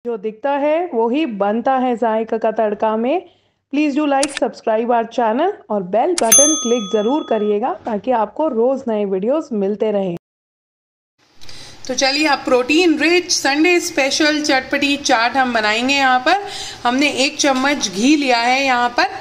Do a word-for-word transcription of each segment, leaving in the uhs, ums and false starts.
जो दिखता है वो ही बनता है जायका का तड़का में। Please do like subscribe our channel और बेल बटन क्लिक ज़रूर करिएगा ताकि आपको रोज़ नए वीडियोस मिलते रहें। तो चलिए आप प्रोटीन रिच संडे स्पेशल चटपटी चाट हम बनाएंगे। यहाँ पर हमने एक चम्मच घी लिया है। यहाँ पर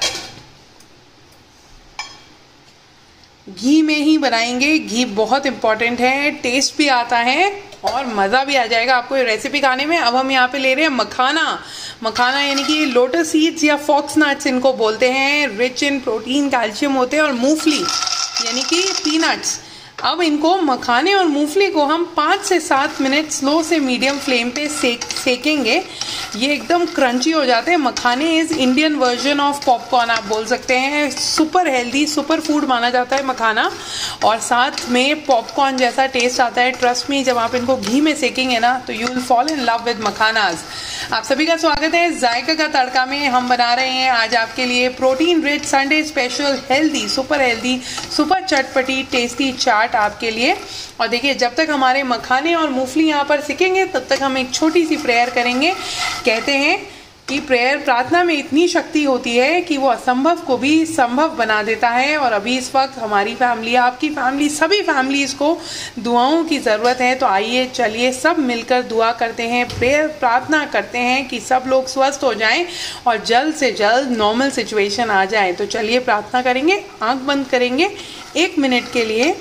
घी में ही बनाएंगे। घी बहुत इम्पॉर्टेंट है, टेस्ट भी आता है और मज़ा भी आ जाएगा आपको ये रेसिपी खाने में। अब हम यहाँ पे ले रहे हैं मखाना। मखाना यानी कि लोटस सीड्स या फॉक्स नट्स इनको बोलते हैं, रिच इन प्रोटीन कैल्शियम होते हैं। और मूंगफली यानी कि पीनट्स। अब इनको मखाने और मूंगफली को हम पाँच से सात मिनट स्लो से मीडियम फ्लेम पे सेक सेकेंगे। ये एकदम क्रंची हो जाते हैं। मखाने is Indian version of popcorn आप बोल सकते हैं। सुपर हेल्दी सुपर फूड माना जाता है मखाना, और साथ में पॉपकॉर्न जैसा टेस्ट आता है। ट्रस्ट मी, जब आप इनको घी में सेकेंगे ना तो you will fall in love with makhanas. आप सभी का स्वागत है जायका का तड़का में। हम बना रहे हैं आज आपके लिए protein rich Sunday special healthy super healthy super चटपटी टेस्टी चाट आपके लिए। और देखिए, जब तक हमारे मखाने और मूंगफली यहाँ पर सीखेंगे तब तक हम एक छोटी सी प्रेयर करेंगे। कहते हैं कि प्रेयर प्रार्थना में इतनी शक्ति होती है कि वो असंभव को भी संभव बना देता है। और अभी इस वक्त हमारी फैमिली, आपकी फैमिली, सभी फैमिलीज को दुआओं की ज़रूरत है। तो आइए चलिए सब मिलकर दुआ करते हैं, प्रेयर प्रार्थना करते हैं कि सब लोग स्वस्थ हो जाएं और जल्द से जल्द नॉर्मल सिचुएशन आ जाए। तो चलिए प्रार्थना करेंगे, आंख बंद करेंगे एक मिनट के लिए।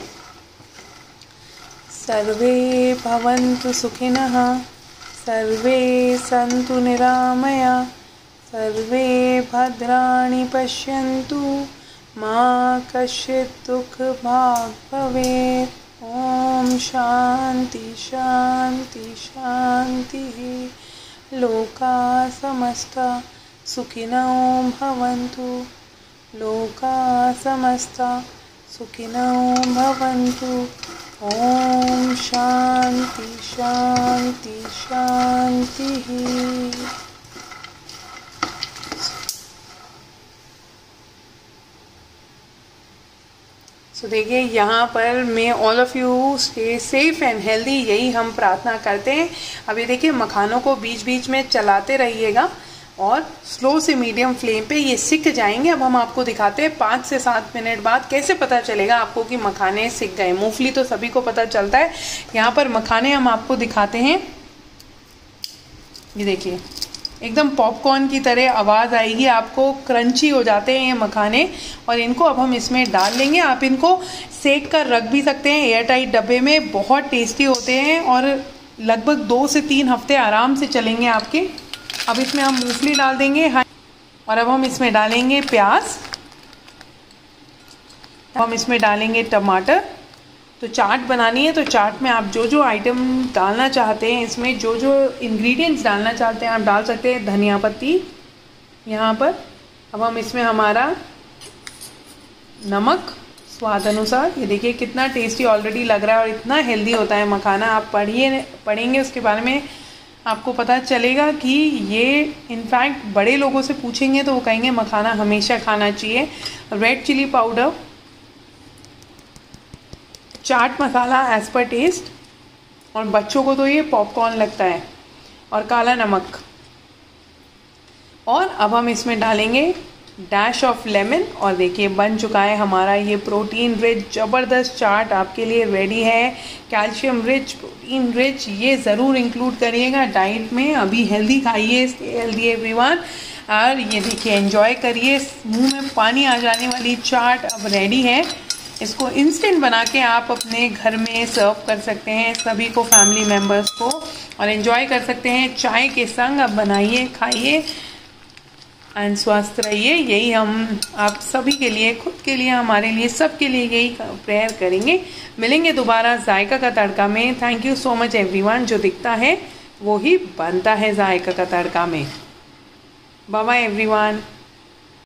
सर्वे भवन्तु सुखिनः, सर्वे सन्तु निरामया, सर्वे भद्राणि पश्यन्तु, मा कश्चित् दुःखभाग् भवेत्। ओम शांति शांति शांतिः। लोका समस्ता सुखिनो भवन्तु, लोका समस्ता सुखिनो भवन्तु। ओम शांति शांति शांति। सो देखिए, यहाँ पर मैं all of you stay safe and healthy, यही हम प्रार्थना करते हैं। अभी देखिए, मखानों को बीच बीच में चलाते रहिएगा और स्लो से मीडियम फ्लेम पे ये सिक जाएंगे। अब हम आपको दिखाते हैं पाँच से सात मिनट बाद कैसे पता चलेगा आपको कि मखाने सिक गए। मूंगफली तो सभी को पता चलता है, यहाँ पर मखाने हम आपको दिखाते हैं। ये देखिए, एकदम पॉपकॉर्न की तरह आवाज़ आएगी आपको, क्रंची हो जाते हैं ये मखाने। और इनको अब हम इसमें डाल लेंगे। आप इनको सेक कर रख भी सकते हैं एयर टाइट डब्बे में, बहुत टेस्टी होते हैं और लगभग दो से तीन हफ्ते आराम से चलेंगे आपके। अब इसमें हम मूंगफली डाल देंगे और अब हम इसमें डालेंगे प्याज, हम इसमें डालेंगे टमाटर। तो चाट बनानी है तो चाट में आप जो जो आइटम डालना चाहते हैं, इसमें जो जो इंग्रेडिएंट्स डालना चाहते हैं आप डाल सकते हैं। धनिया पत्ती यहाँ पर। अब हम इसमें हमारा नमक स्वाद अनुसार। ये देखिए कितना टेस्टी ऑलरेडी लग रहा है और इतना हेल्दी होता है मखाना। आप पढ़िए पढ़ेंगे उसके बारे में, आपको पता चलेगा कि ये इनफैक्ट बड़े लोगों से पूछेंगे तो वो कहेंगे मखाना हमेशा खाना चाहिए। Red chilli powder, chaat masala as per taste, और बच्चों को तो ये पॉपकॉर्न लगता है, और काला नमक। और अब हम इसमें डालेंगे डैश ऑफ लेमन। और देखिए, बन चुका है हमारा ये प्रोटीन रिच ज़बरदस्त चाट आपके लिए रेडी है। कैल्शियम रिच, प्रोटीन रिच, ये ज़रूर इंक्लूड करिएगा डाइट में। अभी हेल्दी खाइए, स्टे हेल्दी एवरीवन। और ये देखिए, एंजॉय करिए। मुंह में पानी आ जाने वाली चाट अब रेडी है। इसको इंस्टेंट बना के आप अपने घर में सर्व कर सकते हैं सभी को, फैमिली मेम्बर्स को, और एंजॉय कर सकते हैं चाय के संग। अब बनाइए, खाइए एंड स्वस्थ रहिए। यही हम आप सभी के लिए, खुद के लिए, हमारे लिए, सबके लिए यही प्रेयर करेंगे। मिलेंगे दोबारा जायका का तड़का में। Thank you so much everyone. जो दिखता है वो ही बनता है जायका का तड़का में। Bye bye everyone.